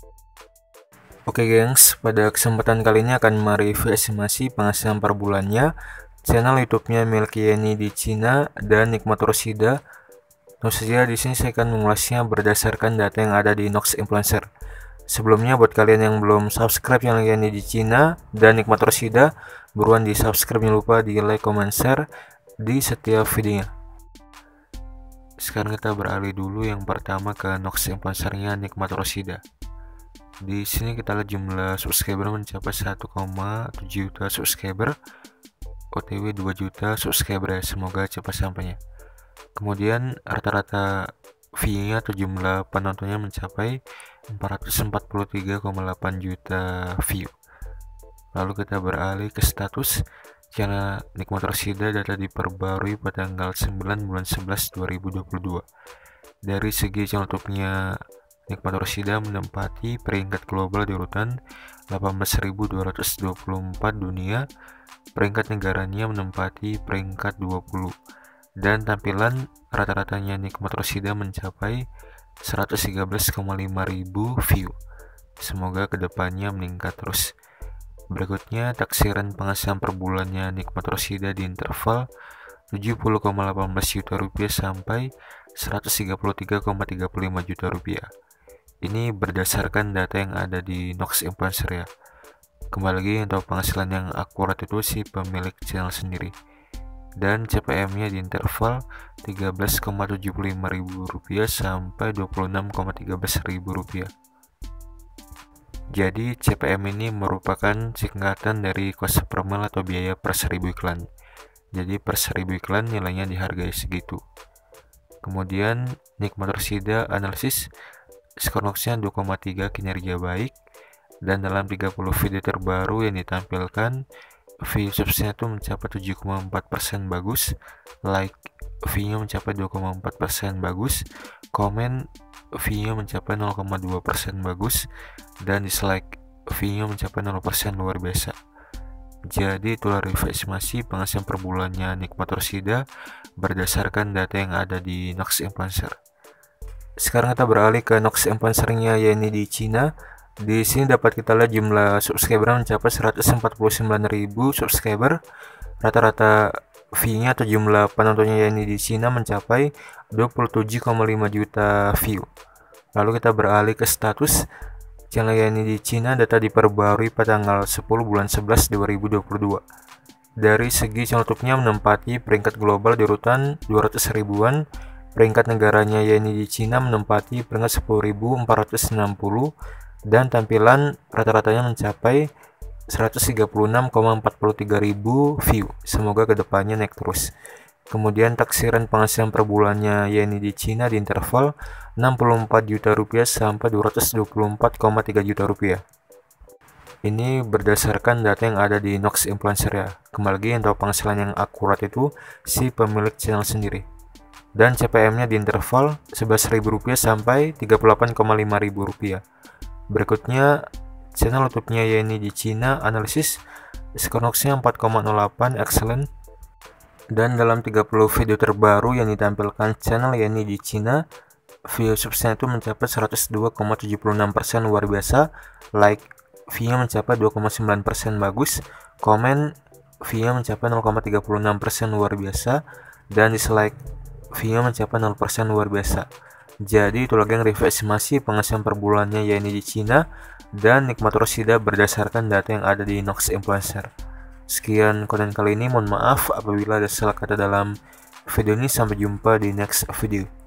Oke gengs, pada kesempatan kali ini akan mereview estimasi penghasilan per bulannya channel YouTube-nya Milky Yeni di Cina dan Nikmat Rosida. Tentu saja di sini saya akan mengulasnya berdasarkan data yang ada di Nox Influencer. Sebelumnya buat kalian yang belum subscribe channel Yeni di Cina dan Nikmat Rosida, buruan di subscribe, jangan lupa di like, comment, share di setiap videonya. Sekarang kita beralih dulu yang pertama ke Nox Influencer-nya Nikmat Rosida. Di sini kita lihat jumlah subscriber mencapai 1,7 juta subscriber, OTW 2 juta subscriber ya, semoga cepat sampainya. Kemudian rata-rata view-nya atau jumlah penontonnya mencapai 443,8 juta view. Lalu kita beralih ke status channel Nikmat Rosida, data diperbarui pada tanggal 9 bulan 11 2022. Dari segi channel YouTube-nya Nikmat Rosida menempati peringkat global di urutan 18.224 dunia, peringkat negaranya menempati peringkat 20, dan tampilan rata-ratanya Nikmat Rosida mencapai 113,5 ribu view. Semoga kedepannya meningkat terus. Berikutnya taksiran penghasilan per bulannya Nikmat Rosida di interval 70,18 juta rupiah sampai 133,35 juta rupiah. Ini berdasarkan data yang ada di Nox Influencer ya. Kembali lagi, untuk penghasilan yang akurat itu si pemilik channel sendiri. Dan CPM-nya di interval 13,75 ribu rupiah sampai 26,13 ribu rupiah. Jadi CPM ini merupakan singkatan dari cost per mil atau biaya per 1000 iklan. Jadi per 1000 iklan nilainya dihargai segitu. Kemudian Nikmat Rosida analisis skor Nox-nya 2,3, kinerja baik, dan dalam 30 video terbaru yang ditampilkan view subsnya itu mencapai 7,4% bagus, like view-nya mencapai 2,4% bagus, komen view-nya mencapai 0,2% bagus, dan dislike view-nya mencapai 0% luar biasa. Jadi itulah review estimasi penghasilan per bulannya Nikmat Rosida berdasarkan data yang ada di Nox Influencer. Sekarang kita beralih ke Nox Influencer-nya Yeni di Cina. Di sini dapat kita lihat jumlah subscriber mencapai 149.000 subscriber. Rata-rata view-nya atau jumlah penontonnya Yeni di Cina mencapai 27,5 juta view. Lalu kita beralih ke status channel Yeni di Cina, data diperbarui pada tanggal 10 bulan 11 2022. Dari segi channel YouTube-nya menempati peringkat global di urutan 200 ribuan. Peringkat negaranya Yeni di Cina menempati peringkat 10.460, dan tampilan rata-ratanya mencapai 136,43 ribu view. Semoga kedepannya naik terus. Kemudian taksiran penghasilan per bulannya Yeni di Cina di interval 64 juta rupiah sampai 224,3 juta rupiah. Ini berdasarkan data yang ada di Nox Influencer ya. Kembali lagi, untuk penghasilan yang akurat itu si pemilik channel sendiri. Dan CPM-nya di interval 11.000 rupiah sampai 38,5 ribu rupiah. Berikutnya channel YouTube-nya Yeni di Cina analisis skor Nox-nya 4,08, excellent. Dan dalam 30 video terbaru yang ditampilkan channel Yeni di Cina, view subsnya itu mencapai 102,76%, luar biasa, like view mencapai 2,9% bagus, komen view mencapai 0,36%, luar biasa, dan dislike view mencapai 0% luar biasa. Jadi itu lagi yang review estimasi penghasilan per bulannya Yeni di Cina dan Nikmat Rosida berdasarkan data yang ada di Nox Influencer. Sekian konten kali ini, mohon maaf apabila ada salah kata dalam video ini. Sampai jumpa di next video.